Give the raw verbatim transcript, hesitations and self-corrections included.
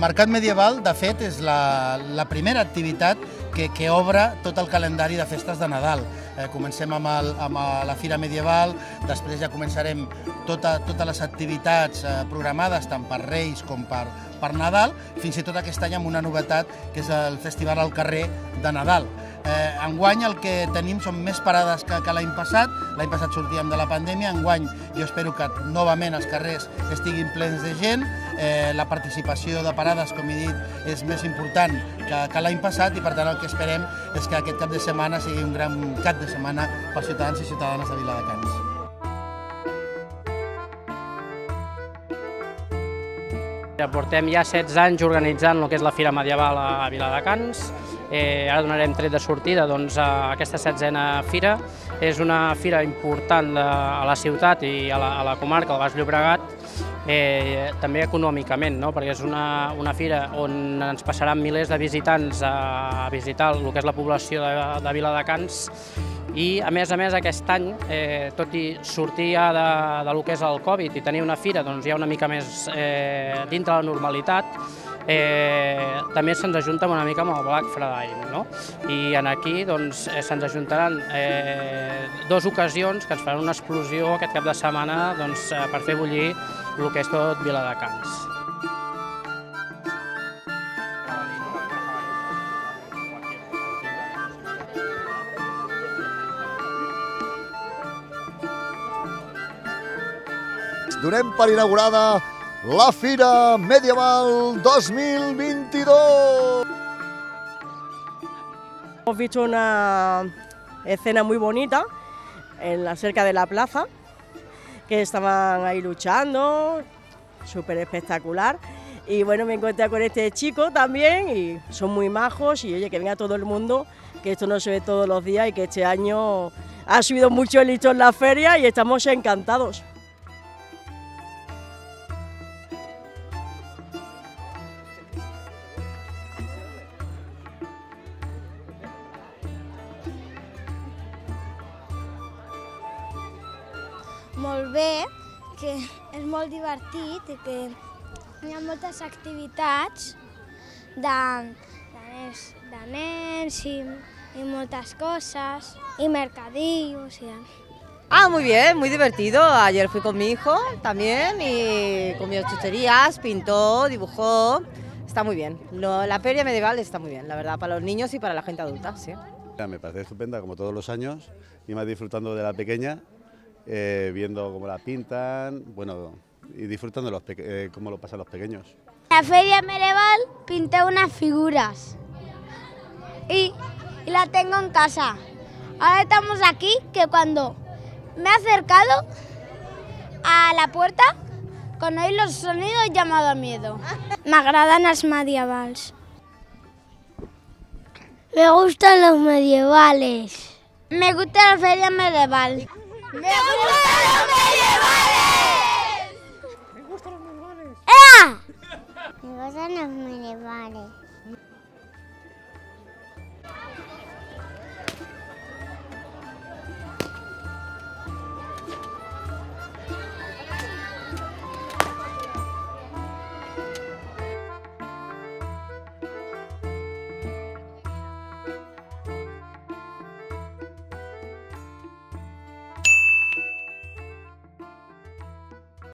Mercat Medieval, de fet, és la, la primera activitat que, que obre tot el calendari de festes de Nadal. Eh, comencem amb, el, amb la Fira Medieval, després ja començarem tota, totes les activitats eh, programades, tant per Reis com per, per Nadal, fins i tot aquest any amb una novetat, que és el Festival al carrer de Nadal. Eh, enguany el que tenim són més parades que, que l'any passat. L'any passat sortíem de la pandèmia, enguany jo espero que novament els carrers estiguin plens de gent. Eh, la participació de parades, com he dit, és més important que, que l'any passat i per tant el que esperem és que aquest cap de setmana sigui un gran cap de setmana pels ciutadans i ciutadanes de Viladecans. Portem ja setze anys organitzant el que és la Fira Medieval a Viladecans. Eh, ara donarem tret de sortida doncs, a aquesta setzena fira. És una fira important de, a la ciutat i a la, a la comarca, al Baix Llobregat, eh, també econòmicament, no? Perquè és una, una fira on ens passaran milers de visitants a, a visitar el que és la població de, de Viladecans. I, a més a més, aquest any, eh, tot i sortir ja de, de lo que és el Covid i tenir una fira doncs, ja una mica més eh, dintre la normalitat, eh, també se'ns ajunta una mica amb el Black Friday, no? I en aquí doncs, eh, se'ns ajuntaran eh, dues ocasions que ens faran una explosió aquest cap de setmana doncs, per fer bullir el que és tot Viladecans. Donem per inaugurada la Fira Medieval dos mil veintidós. Hemos visto una escena muy bonita en la, cerca de la plaza, que estaban ahí luchando, súper espectacular. Y bueno, me encontré con este chico también y son muy majos y oye, que venga todo el mundo, que esto no se ve todos los días y que este año ha subido mucho el listón en la feria y estamos encantados. Molt bé, que és molt divertit i que hi ha moltes activitats de, de, nens, de nens i, y moltes cosas, y mercadillos. Y... Ah, muy bien, muy divertido. Ayer fui con mi hijo también y comió chucherías, pintó, dibujó. Está muy bien. Lo, la feria medieval está muy bien, la verdad, para los niños y para la gente adulta, sí. Me parece estupenda, como todos los años, y más disfrutando de la pequeña. Eh, viendo cómo la pintan, bueno, y disfrutando de los eh, cómo lo pasan los pequeños. En la feria medieval pinté unas figuras y, y la tengo en casa. Ahora estamos aquí, que cuando me he acercado a la puerta, con oír los sonidos ya me ha dado miedo. M'agraden els medievals. Me gustan los medievales. Me gusta la feria medieval. ¡Me gustan los medievales! ¡Me gustan los medievales! ¡Ea! Me gustan los medievales.